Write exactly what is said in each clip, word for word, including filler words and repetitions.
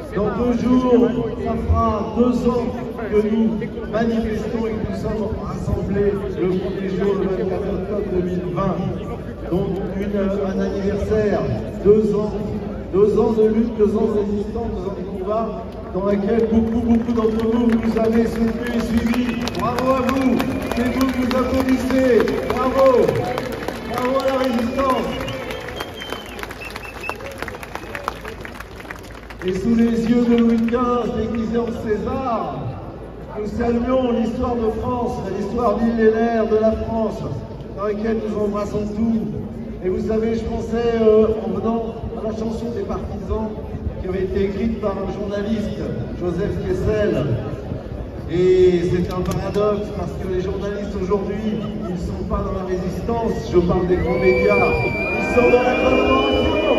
Dans deux jours, ça fera deux ans que nous manifestons et que nous sommes rassemblés le premier jour, le vingt-quatre octobre deux mille vingt. Donc une, un anniversaire, deux ans, deux ans de lutte, deux ans de résistance, deux ans de combat, dans laquelle beaucoup, beaucoup d'entre vous nous avez soutenus et suivis. Bravo à vous, c'est vous qui nous applaudissez. Bravo, bravo à la résistance. Et sous les yeux de Louis quinze, déguisé en César, nous saluons l'histoire de France, l'histoire millénaire de la France, dans laquelle nous embrassons tout. Et vous savez, je pensais, euh, en venant à la chanson des partisans, qui avait été écrite par un journaliste, Joseph Kessel. Et c'est un paradoxe, parce que les journalistes aujourd'hui, ils ne sont pas dans la résistance, je parle des grands médias, ils sont dans la collaboration.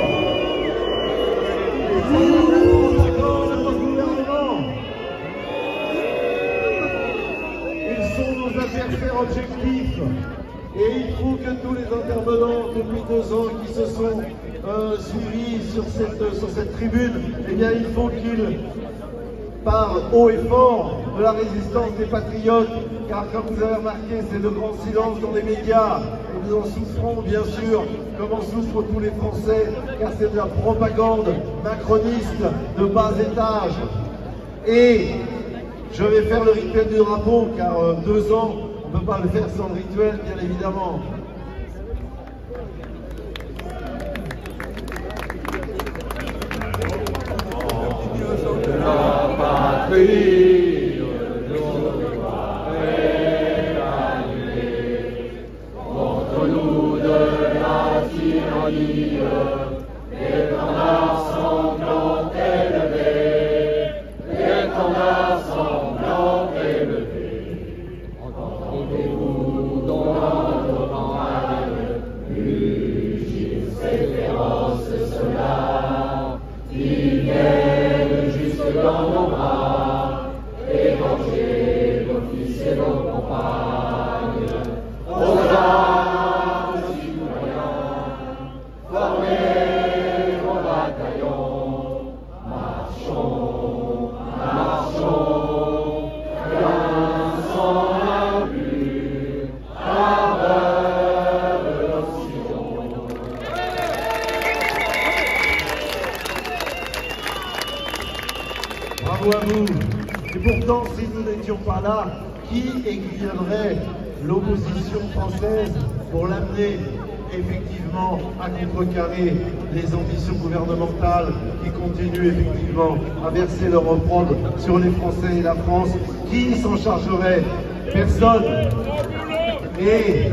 Ils sont dans le gouvernement. Ils sont nos adversaires objectifs. Et il faut que tous les intervenants depuis deux ans qui se sont euh, suivis sur cette, sur cette tribune, eh bien il faut qu'ils parlent haut et fort de la résistance des patriotes, car comme vous avez remarqué, c'est le grand silence dans les médias. Et nous en souffrons bien sûr, comme en souffrent tous les Français, car c'est de la propagande macroniste de bas étage. Et je vais faire le rituel du drapeau, car euh, deux ans, on ne peut pas le faire sans le rituel, bien évidemment. La patrie, le devoir est d'allier contre nous de la tyrannie, l'étendard sanglant élevé, l'étendard sanglant élevé. Entendez-vous dans notre campagne, mugir ces féroces soldats qui viennent jusque dans nos bras, égorger vos fils et vos compagnes. Aux armes, citoyens, formez vos bataillons, marchons, marchons, rien sans impur, à l'heure de l'Occident. Bravo à vous. Et pourtant, si nous n'étions pas là, qui aiguillonnerait l'opposition française pour l'amener effectivement à contrecarrer les ambitions gouvernementales qui continuent effectivement à verser leur opprobre sur les Français et la France? Qui s'en chargerait? Personne. Et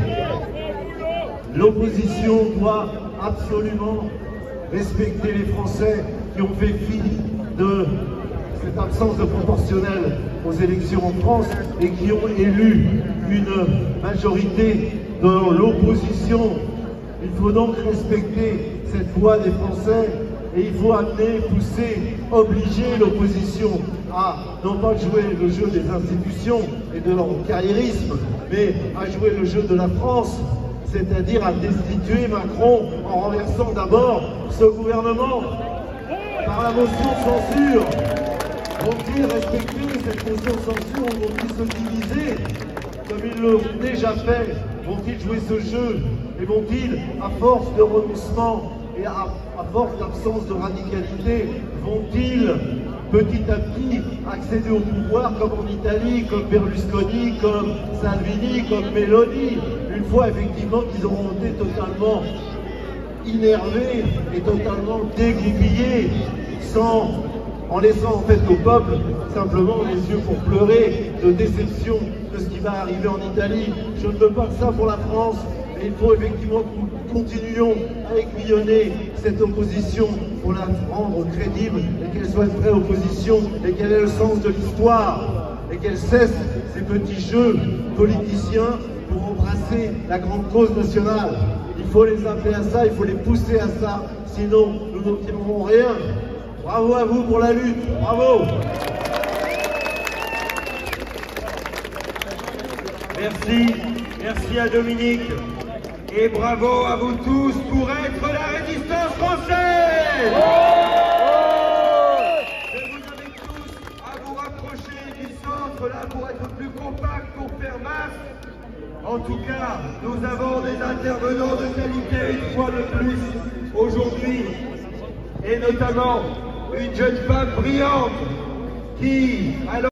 l'opposition doit absolument respecter les Français qui ont fait fi de cette absence de proportionnel aux élections en France et qui ont élu une majorité dans l'opposition. Il faut donc respecter cette voix des Français et il faut amener, pousser, obliger l'opposition à non pas jouer le jeu des institutions et de leur carriérisme, mais à jouer le jeu de la France, c'est-à-dire à destituer Macron en renversant d'abord ce gouvernement par la motion de censure. Vont-ils respecter cette motion de censure ou vont-ils se diviser comme ils l'ont déjà fait? Vont-ils jouer ce jeu? Et vont-ils, à force de renoncement et à, à force d'absence de radicalité, vont-ils petit à petit accéder au pouvoir comme en Italie, comme Berlusconi, comme Salvini, comme Meloni, une fois effectivement qu'ils auront été totalement énervés et totalement dégoupillés, sans... en laissant en fait au peuple simplement les yeux pour pleurer de déception de ce qui va arriver en Italie. Je ne veux pas de ça pour la France, mais il faut effectivement que nous continuions à aiguillonner cette opposition pour la rendre crédible et qu'elle soit une vraie opposition et qu'elle ait le sens de l'histoire et qu'elle cesse ces petits jeux politiciens pour embrasser la grande cause nationale. Il faut les appeler à ça, il faut les pousser à ça, sinon nous n'obtiendrons rien. Bravo à vous pour la lutte, bravo! Merci, merci à Dominique et bravo à vous tous pour être la résistance française! Je vous d'autres là pour être plus compacts, pour faire masse. En tout cas, nous avons des intervenants de qualité une fois de plus aujourd'hui, et notamment une jeune femme brillante qui, alors